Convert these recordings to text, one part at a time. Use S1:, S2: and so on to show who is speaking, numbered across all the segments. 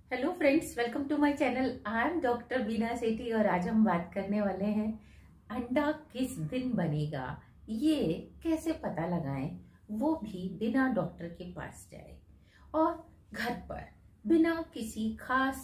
S1: Hello friends, welcome to my channel. I am doctor Beena Sethi और आज हम बात करने वाले हैं अंडा किस दिन बनेगा, ये कैसे पता लगाएं, वो भी बिना डॉक्टर के पास जाए और घर पर बिना किसी खास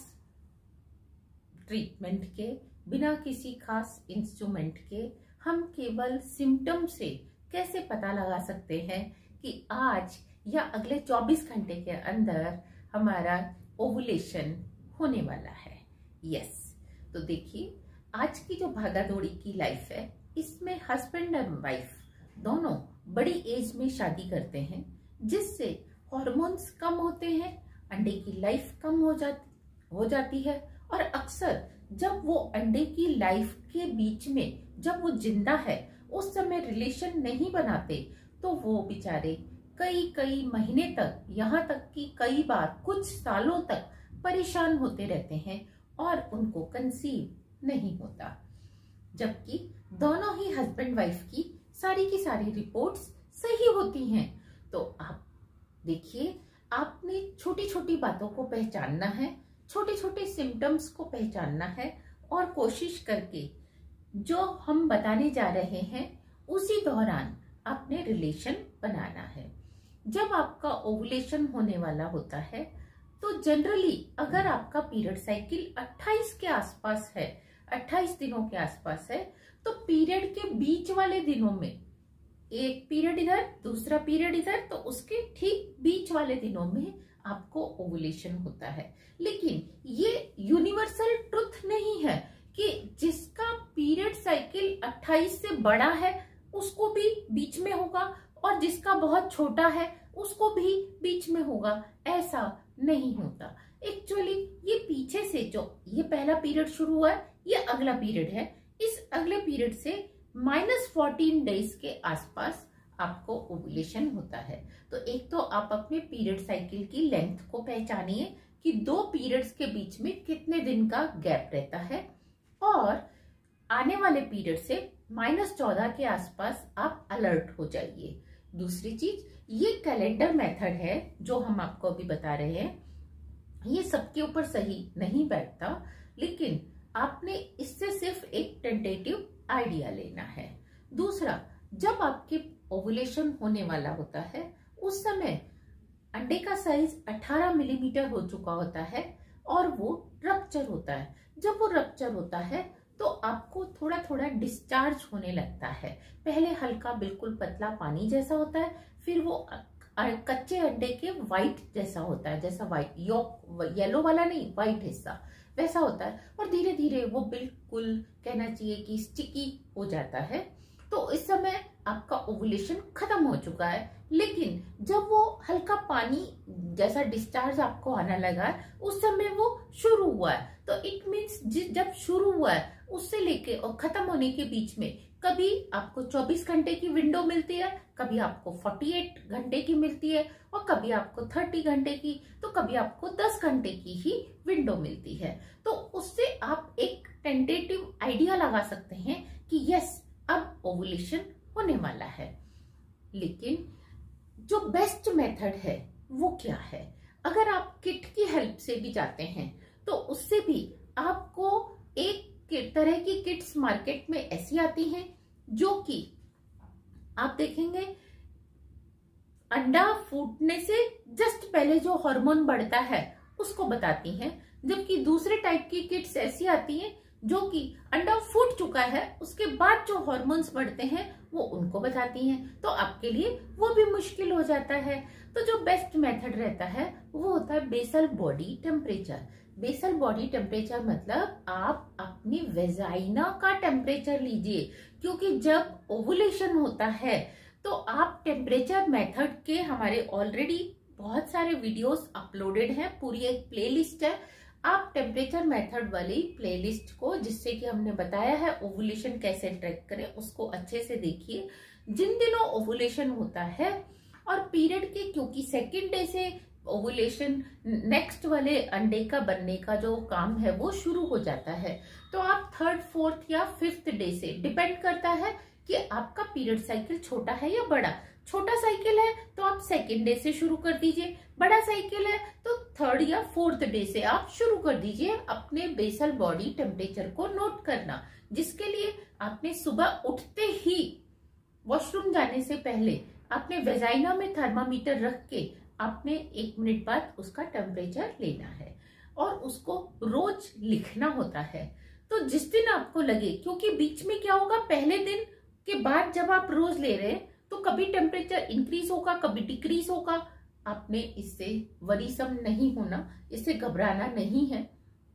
S1: ट्रीटमेंट के, बिना किसी खास इंस्ट्रूमेंट के हम केवल सिम्टम से कैसे पता लगा सकते हैं कि आज या अगले 24 घंटे के अंदर हमारा ओवुलेशन होने वाला है। यस, तो देखिए, आज की जो भागादौड़ी की लाइफ है, इसमें हस्बैंड और वाइफ दोनों बड़ी एज में शादी करते हैं, जिससे हार्मोन्स कम होते हैं, अंडे की लाइफ कम हो जाती है। और अक्सर जब वो अंडे की लाइफ के बीच में जब वो जिंदा है उस समय रिलेशन नहीं बनाते, तो वो बेचारे कई महीने तक, यहाँ तक कि कई बार कुछ सालों तक परेशान होते रहते हैं और उनको कंसीव नहीं होता, जबकि दोनों ही हस्बैंड वाइफ की सारी रिपोर्ट्स सही होती हैं। तो आप देखिए, आपने छोटी छोटी बातों को पहचानना है, छोटे छोटे सिम्टम्स को पहचानना है और कोशिश करके जो हम बताने जा रहे हैं उसी दौरान आपने रिलेशन बनाना है। जब आपका ओवुलेशन होने वाला होता है तो जनरली अगर आपका पीरियड साइकिल 28 के आसपास है, 28 दिनों के आसपास है, तो पीरियड के बीच वाले दिनों में एक पीरियड इधर, दूसरा पीरियड इधर, तो उसके ठीक बीच वाले दिनों में आपको ओवुलेशन होता है। लेकिन ये यूनिवर्सल ट्रुथ नहीं है कि जिसका पीरियड साइकिल 28 से बड़ा है उसको भी बीच में होगा और जिसका बहुत छोटा है उसको भी बीच में होगा, ऐसा नहीं होता। एक्चुअली ये पीछे से जो ये पहला पीरियड शुरू हुआ है, ये अगला पीरियड है, इस अगले पीरियड से -14 डेज के आसपास आपको ओवुलेशन होता है। तो एक तो आप अपने पीरियड साइकिल की लेंथ को पहचानिए कि दो पीरियड्स के बीच में कितने दिन का गैप रहता है, और आने वाले पीरियड से -14 के आसपास आप अलर्ट हो जाइए। दूसरी चीज, ये कैलेंडर मेथड है जो हम आपको अभी बता रहे हैं, ये सबके ऊपर सही नहीं बैठता, लेकिन आपने इससे सिर्फ एक टेंटेटिव आइडिया लेना है। दूसरा, जब आपके ओवुलेशन होने वाला होता है उस समय अंडे का साइज 18 मिलीमीटर हो चुका होता है और वो रप्चर होता है। जब वो रप्चर होता है तो आपको थोड़ा थोड़ा डिस्चार्ज होने लगता है। पहले हल्का बिल्कुल पतला पानी जैसा होता है, फिर वो कच्चे अंडे के व्हाइट जैसा होता है, जैसा व्हाइट योक, येलो वाला नहीं, व्हाइट हिस्सा वैसा होता है, और धीरे धीरे वो बिल्कुल कहना चाहिए कि स्टिकी हो जाता है। तो इस समय आपका ओवुलेशन खत्म हो चुका है। लेकिन जब वो हल्का पानी जैसा डिस्चार्ज आपको आना लगा है, उस समय वो शुरू हुआ है। तो इट मीन्स जब शुरू हुआ है उससे लेके और खत्म होने के बीच में कभी आपको 24 घंटे की विंडो मिलती है, कभी आपको 48 घंटे की मिलती है, और कभी आपको 30 घंटे की, तो कभी आपको 10 घंटे की ही विंडो मिलती है। तो उससे आप एक टेंटेटिव आइडिया लगा सकते हैं कि यस, अब ओवुलेशन होने वाला है। लेकिन जो बेस्ट मेथड है वो क्या है? अगर आप किट की हेल्प से भी जाते हैं तो उससे भी आपको एक तरह की किट्स मार्केट में ऐसी आती हैं जो कि आप देखेंगे अंडा फूटने से जस्ट पहले जो हार्मोन बढ़ता है उसको बताती हैं, जबकि दूसरे टाइप की किट्स ऐसी आती हैं जो कि अंडा फूट चुका है उसके बाद जो हार्मोन्स बढ़ते हैं वो उनको बताती हैं। तो आपके लिए वो भी मुश्किल हो जाता है। तो जो बेस्ट मेथड रहता है वो होता है basal body temperature. Basal body temperature मतलब आप अपनी वेजाइना का टेम्परेचर लीजिए, क्योंकि जब ओवुलेशन होता है तो आप टेम्परेचर मेथड के हमारे ऑलरेडी बहुत सारे वीडियोस अपलोडेड हैं, पूरी एक प्लेलिस्ट है। आप टेम्परेचर मेथड वाली प्लेलिस्ट को, जिससे कि हमने बताया है ओवुलेशन कैसे ट्रैक करें, उसको अच्छे से देखिए। जिन दिनों ओवुलेशन होता है और पीरियड के, क्योंकि सेकेंड डे से ओवुलेशन नेक्स्ट वाले अंडे का बनने का जो काम है वो शुरू हो जाता है, तो आप 3rd, 4th या 5th डे से डिपेंड करता है कि आपका पीरियड साइकिल छोटा है या बड़ा। छोटा साइकिल है तो आप 2nd डे से शुरू कर दीजिए, बड़ा साइकिल है तो 3rd या 4th डे से आप शुरू कर दीजिए अपने बेसल बॉडी टेम्परेचर को नोट करना, जिसके लिए आपने सुबह उठते ही वॉशरूम जाने से पहले आपने वेजाइना में थर्मामीटर रख के आपने 1 मिनट बाद उसका टेम्परेचर लेना है और उसको रोज लिखना होता है। तो जिस दिन आपको लगे, क्योंकि बीच में क्या होगा, पहले दिन के बाद जब आप रोज ले रहे हैं तो कभी टेम्परेचर इंक्रीज होगा, कभी डिक्रीज होगा। आपने इससे वरीसम नहीं होना, इससे घबराना नहीं है।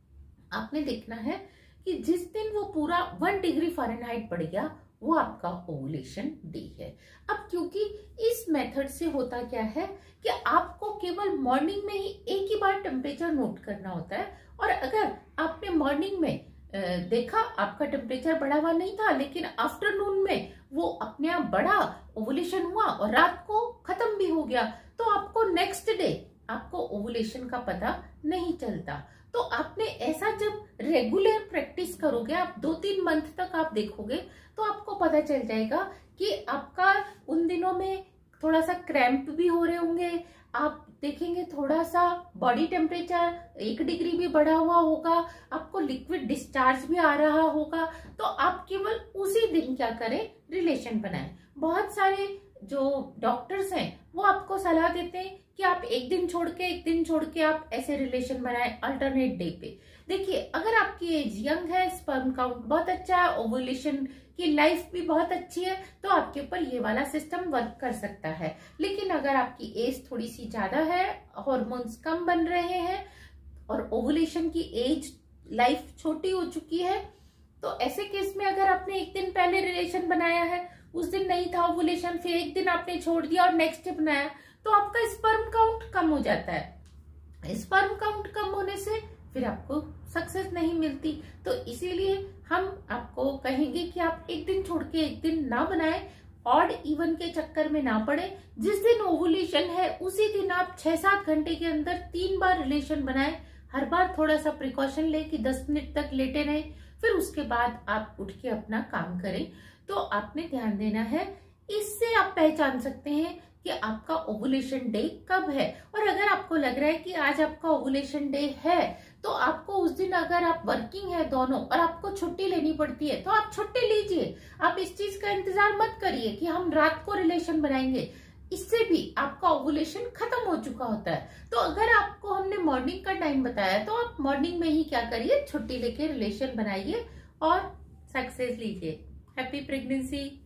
S1: आपने देखना है कि जिस दिन वो पूरा 1 डिग्री फ़ारेनहाइट बढ़ गया वो आपका ओवुलेशन डे है। अब क्योंकि इस मेथड से होता क्या है कि आपको केवल मॉर्निंग में ही एक ही बार टेम्परेचर नोट करना होता है, और अगर आपने मॉर्निंग में देखा आपका टेम्परेचर बढ़ा हुआ नहीं था, लेकिन आफ्टरनून में वो अपने आप बढ़ा, ओवुलेशन हुआ और रात को खत्म भी हो गया, तो आपको नेक्स्ट डे आपको ओवुलेशन का पता नहीं चलता। तो आपने ऐसा जब रेगुलर प्रैक्टिस करोगे, आप 2-3 मंथ तक आप देखोगे तो आपको पता चल जाएगा कि आपका उन दिनों में थोड़ा सा क्रैम्प भी हो रहे होंगे, आप देखेंगे थोड़ा सा बॉडी टेम्परेचर 1 डिग्री भी बढ़ा हुआ होगा, आपको लिक्विड डिस्चार्ज भी आ रहा होगा। तो आप केवल उसी दिन क्या करें, रिलेशन बनाएं। बहुत सारे जो डॉक्टर्स हैं वो आपको सलाह देते हैं कि आप एक दिन छोड़ के आप ऐसे रिलेशन बनाएं अल्टरनेट डे पे। देखिए, अगर आपकी एज यंग है, स्पर्म काउंट बहुत अच्छा है, ओवुलेशन की लाइफ भी बहुत अच्छी है, तो आपके ऊपर ये वाला सिस्टम वर्क कर सकता है। लेकिन अगर आपकी एज थोड़ी सी ज्यादा है, हार्मोन्स कम बन रहे हैं और ओवुलेशन की एज लाइफ छोटी हो चुकी है, तो ऐसे केस में अगर आपने एक दिन पहले रिलेशन बनाया है, उस दिन नहीं था ओवुलेशन, फिर एक दिन आपने छोड़ दिया और नेक्स्ट डे बनाया, तो आपका स्पर्म काउंट कम हो जाता है। स्पर्म काउंट कम होने से फिर आपको सक्सेस नहीं मिलती। तो इसीलिए हम आपको कहेंगे कि आप एक दिन छोड़ के एक दिन ना बनाएं, ऑड इवन के चक्कर में ना पड़े। जिस दिन ओवुलेशन है उसी दिन आप 6-7 घंटे के अंदर 3 बार रिलेशन बनाएं। हर बार थोड़ा सा प्रिकॉशन ले कि 10 मिनट तक लेटे रहें, फिर उसके बाद आप उठ के अपना काम करें। तो आपने ध्यान देना है, इससे आप पहचान सकते हैं कि आपका ओवुलेशन डे कब है। और अगर आपको लग रहा है कि आज आपका ओवुलेशन डे है, तो आपको उस दिन अगर आप वर्किंग है दोनों और आपको छुट्टी लेनी पड़ती है, तो आप छुट्टी लीजिए। आप इस चीज का इंतजार मत करिए कि हम रात को रिलेशन बनाएंगे, इससे भी आपका ओवुलेशन खत्म हो चुका होता है। तो अगर आपको हमने मॉर्निंग का टाइम बताया, तो आप मॉर्निंग में ही क्या करिए, छुट्टी लेके रिलेशन बनाइए और सक्सेस लीजिए। Happy pregnancy.